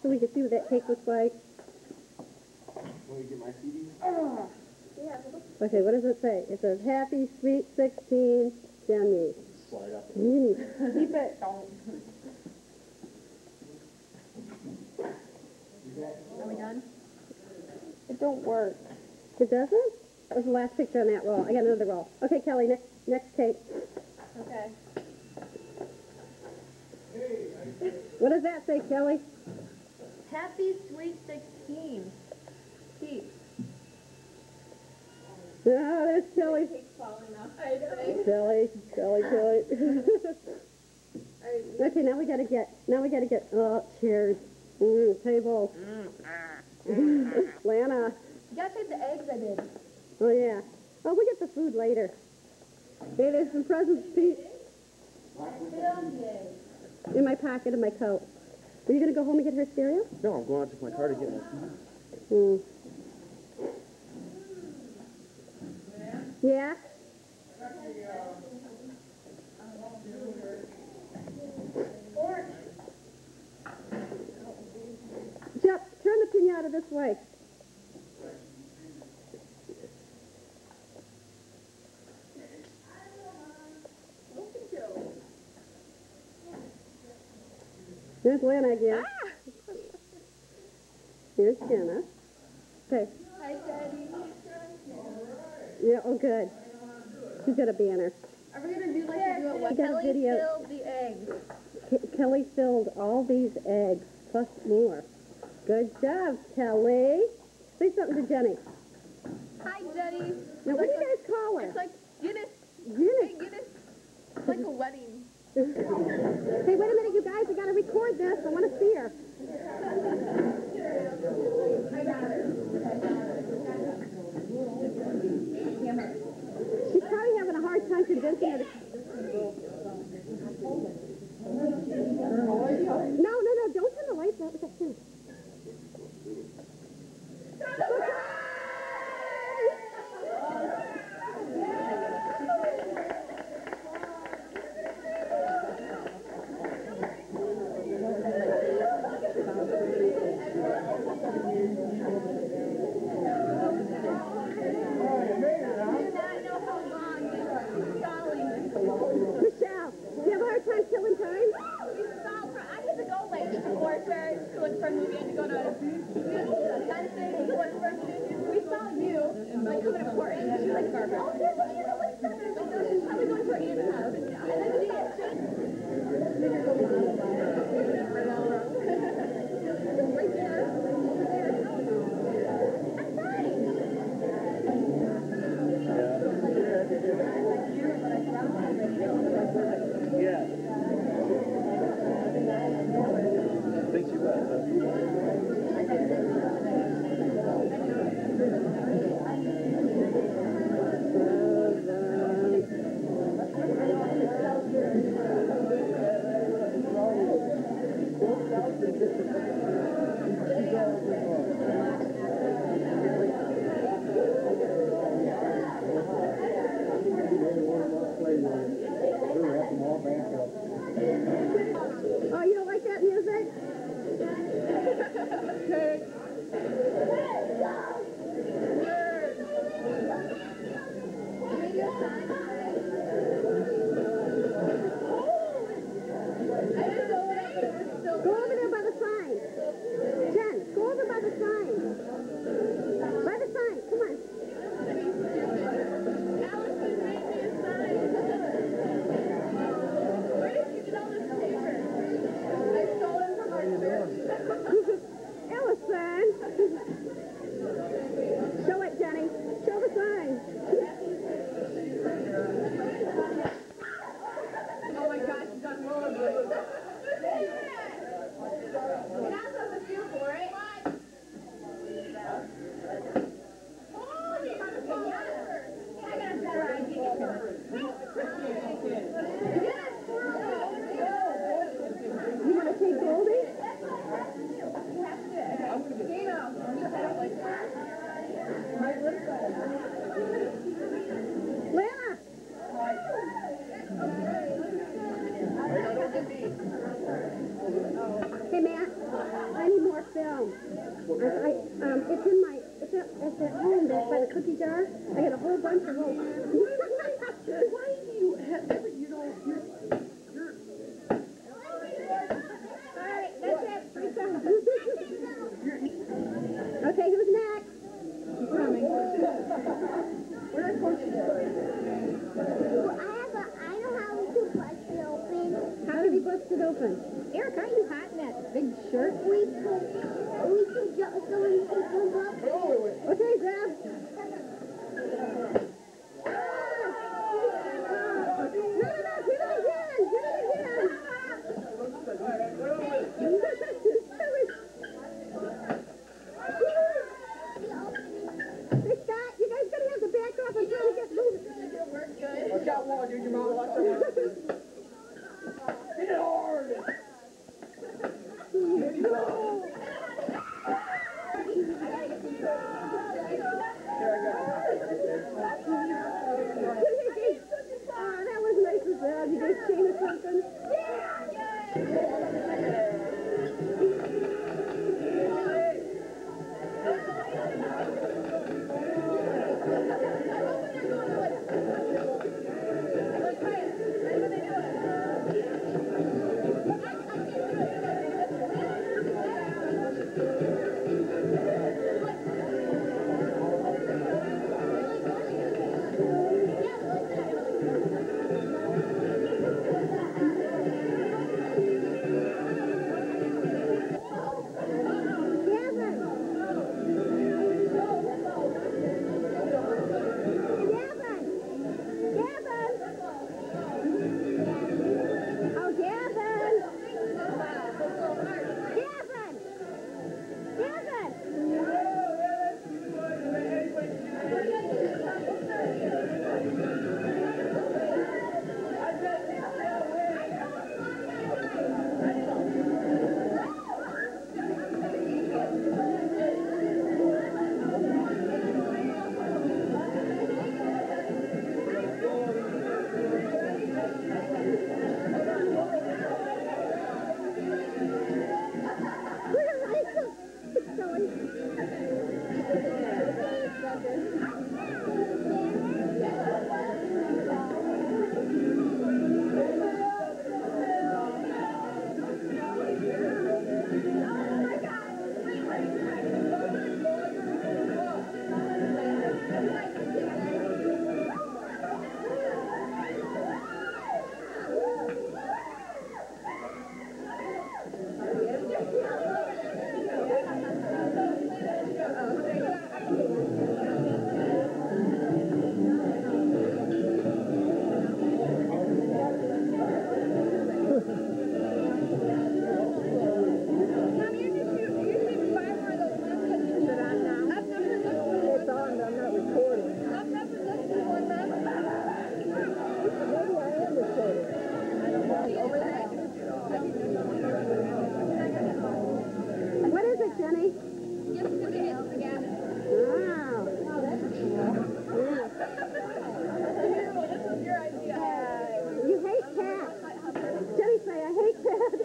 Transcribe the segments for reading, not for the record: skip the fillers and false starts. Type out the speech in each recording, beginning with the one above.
so we can see what that cake looks like. Let me get my CD. Okay, what does it say? It says, Happy Sweet 16, Jenny. Slide up. Keep it. Are we done? It don't work. It doesn't? That was the last picture on that roll. I got another roll. Okay, Kelly, next cake. Okay. What does that say, Kelly? Happy Sweet 16. Keep. Oh, there's Kelly. Cake's falling off. I know. Kelly. Okay, now we gotta get, chairs, tables. Lana. You gotta take the eggs I did. Oh, yeah. Oh, we get the food later. Hey, there's some presents, Pete. In my pocket of my coat. Are you gonna go home and get her stereo? No, I'm going out to my car to get my CD. Yeah? Jeff, turn the pinata this way. There's Lana again. Here's Jenna. Okay. Hi, Daddy. Yeah, oh, good. She's got a banner. Are we gonna do like you do it what? We got a Kelly video. filled the eggs. Kelly filled all these eggs, plus more. Good job, Kelly. Say something to Jenny. Hi, Jenny. Now, what do you guys call her? It's like Guinness. Guinness. Hey, Guinness. It's like a wedding. Hey, wait a minute, you guys. I got to record this. I want to see her. She's probably having a hard time convincing her to... No, don't turn the lights out. What's that too? Michelle, do you have a hard time killing time? I had to go late before church to look for a movie. I had to go to Sunday to look for a movie. We saw you, like, coming to Portland. She was like, oh, there's Anna, what's that? She's probably going to her aunt's house. And then she got straight. Right there. I'm fine. Yeah. Thanks, you guys. Oh, you don't like that music? Go over there by the sign. Jen, go over by the sign. By the sign, come on. Allison made me a sign. Where did you get all this paper? I stole it from our church. Allison. Show it, Jenny. Show the sign. Oh my gosh, she's on rollerblades. You're not supposed to feel for it. I got a better idea. You want to take Goldie? Dino. home. It's in my, it's at home back by the cookie jar. I got a whole bunch of those. Why do you have every, you know, you're All right, that's it. 3 seconds. Okay, who's next? Coming. Where are coaches? I know how to bust it open. How did he bust it open? Eric, aren't you hot in that big shirt? We could jump someone could jump up. Okay, Zeb. No, hit it again. Hey, Scott, you guys gonna have to back off until we get moving. Watch out, wall, dude. Your mom will watch out. Hit it hard. Oh, that was nice of Zeb. You guys chain or something? What is it, Jenny? Wow. You hate cats. Jenny say, I hate cats.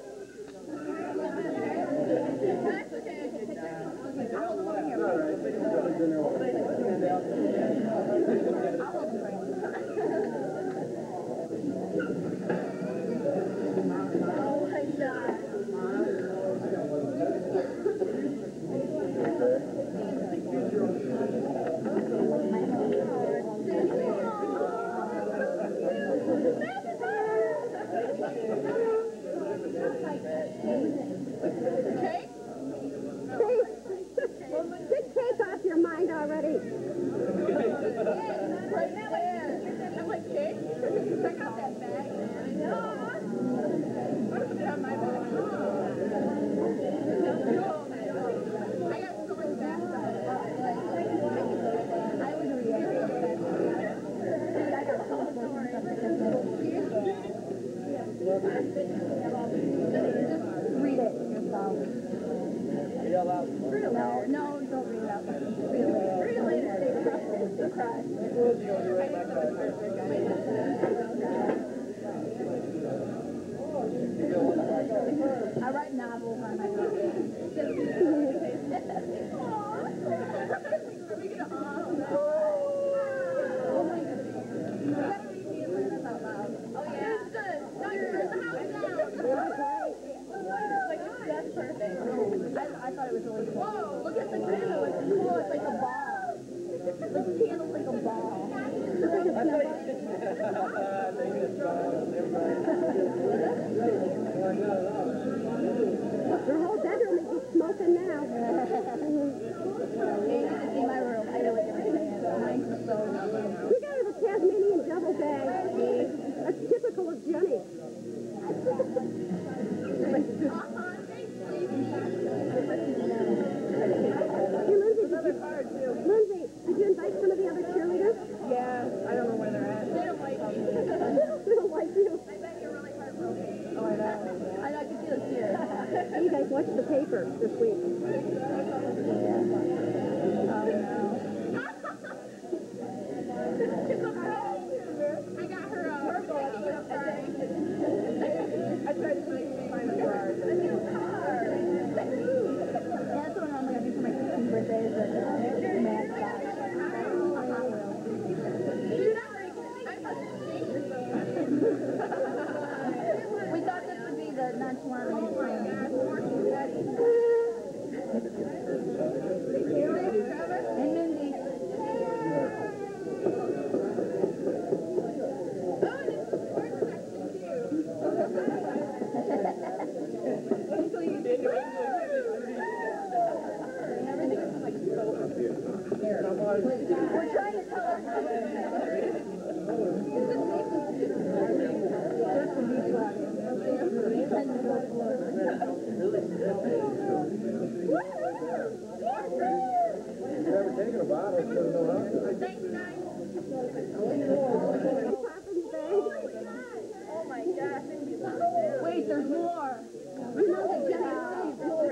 Take cake off your mind already. I'm like, cake? Check out that bag, man. I'm put it on my bag. I got so much back. I was read it yourself. Read out loud. Read it later. No, don't read it out loud. Read it later. Read it later. You'll cry. I write novels on my phone. I thought it was really cool. Whoa, look at the candle. It's cool. It's like a ball. The candle's like a ball. Her whole bedroom is just smoking now. You can see my room. I know what you're saying. Mine's so We got her a Tasmanian devil bag. That's typical of Jenny. Hey, Lindsay, Lindsay, did you invite some of the other cheerleaders? Yeah, I don't know where they're at. They don't like me. They don't like you. I bet you're really heartbroken. Oh, I know. I know, I can feel the tears. Hey, you guys watched the paper this week. I got her a sorry. I tried to find a card. A new car. That's what I'm going to do for my 16th birthday is a mad dog. We thought this would be the nonchalant thing. And Mindy. We're trying to tell Never taken a bottle, so no help. Thanks, guys. Oh my gosh. Wait, there's more. You know that Jenny Oh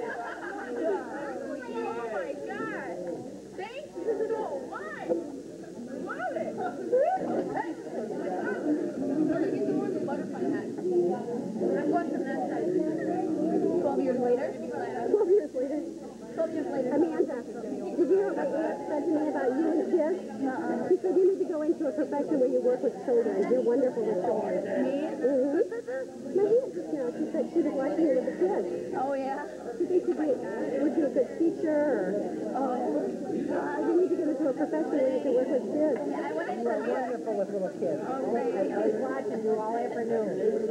my gosh. Thank you so much. Love it. Get the one with the butterfly hat. I'm watching that side. 12 years later? 12 years later. 12 years later. Amanda, did you hear what my aunt said to me about you and kids? She said you need to go into a profession where you work with children. You're wonderful with children. Me? Mm-hmm. My aunt just now, she said she was watching you with the kids. Oh, yeah? She thinks would be a good teacher or, you need to get into a profession where you can work with kids. I went into the Wonderful with little kids. Oh, great. I was watching you all afternoon.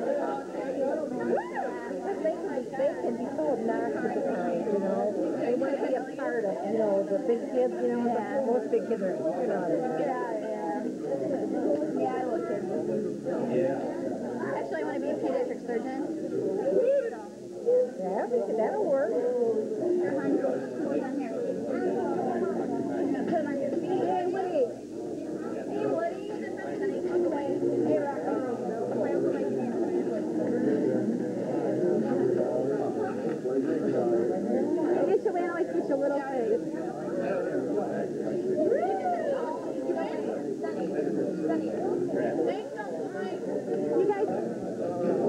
They can be so obnoxious at times, you know. They want to be a part of, you know, the big kids, you know. Yeah. Most big kids are, you know. Yeah. Yeah, I love kids. Yeah. Actually, I want to be a pediatric surgeon. Yeah, that'll work. Put it on here. Put it on your feet. Hey, Woody. Hey, Woody. Look away. Hey, Rocky. Look away. Look away. And Joanne always puts a little face. Thanks so much. You guys,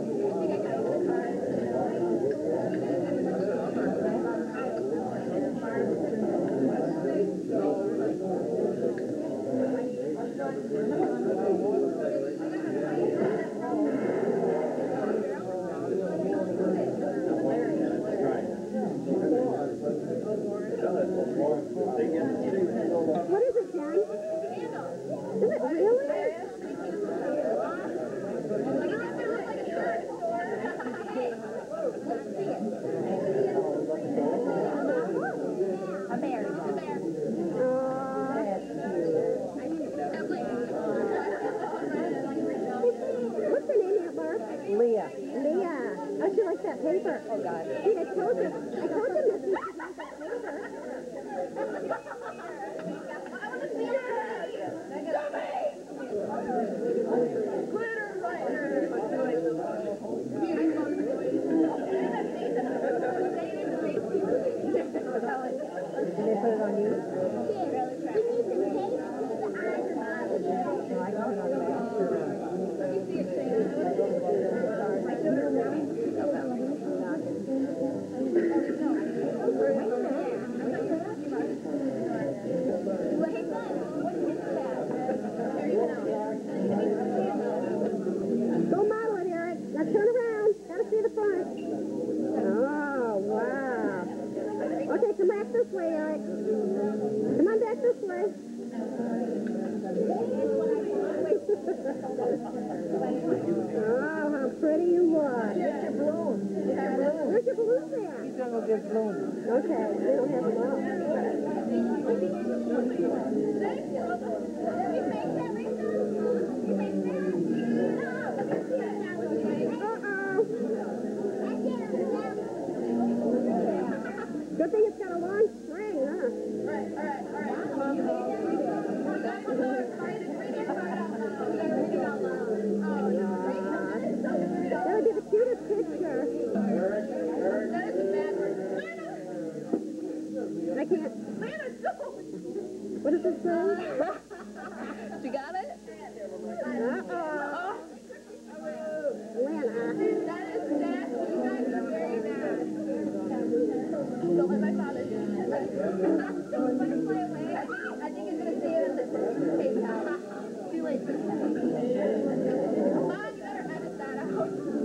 what is it, Jen? Is it really? A bear. What's her name, Aunt Barb? Leah. Leah. Oh, she likes that paper. Oh, God. See, I told you, Missy, she likes that paper. Did they put it on you? No, I can put it on Go model it, Eric. Now turn around. Gotta see the front. Oh, wow. this way, Eric. Come on back this way. Oh, how pretty you look. Get your balloon. Get your balloon. Where's your balloons at? He's gonna go get his balloon. Okay, we don't have them all. Good thing it's got a long string, huh? That would be the cutest picture. I can't. What does it say? You got it? Uh-oh. Lana. That is nasty. That is very nasty. Don't let my father do it. Don't let him fly away. I think he's going to see it in the tape house. Too late for that. Mom, you better edit that out.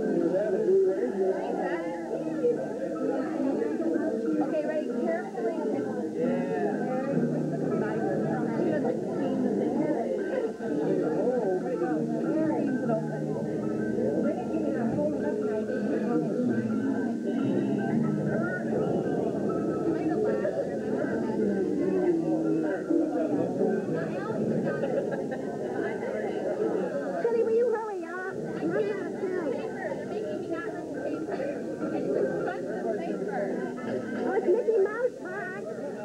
Okay, ready? Carefully. She doesn't clean the thing. Kitty, will you hurry up? I'm running out of time. They're making me not read the paper. It's expensive paper. Oh, it's Mickey Mouse Park.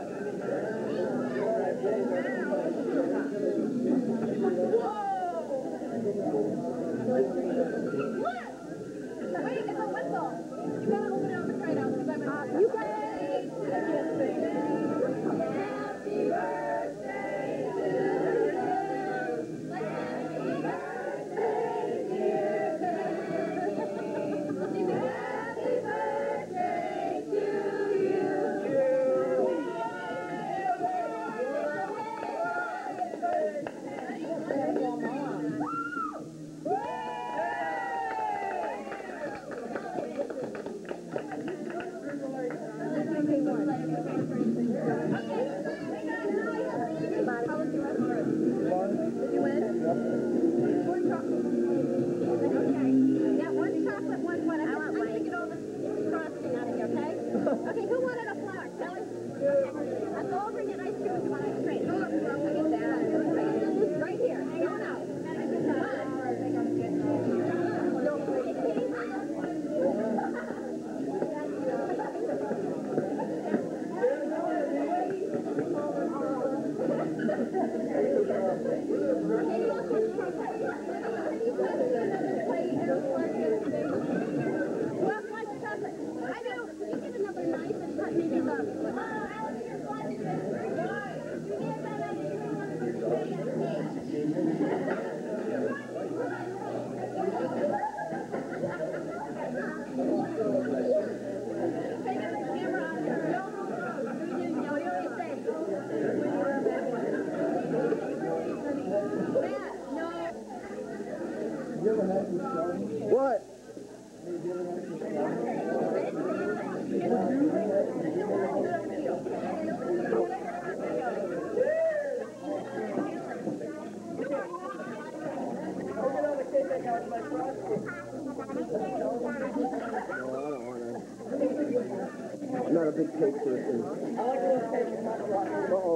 Wait, it's a whistle. You gotta open it up and try it out. Because I'm You got Happy birthday to you. Happy birthday, dear Happy birthday to Okay, who wanted a flower? Kelly? I'll go over and get ice cream if you want ice cream. Right here. Hang on out. I know. You get another knife and cut maybe What? I'm not a big cake person. I like a little cake. Uh-oh.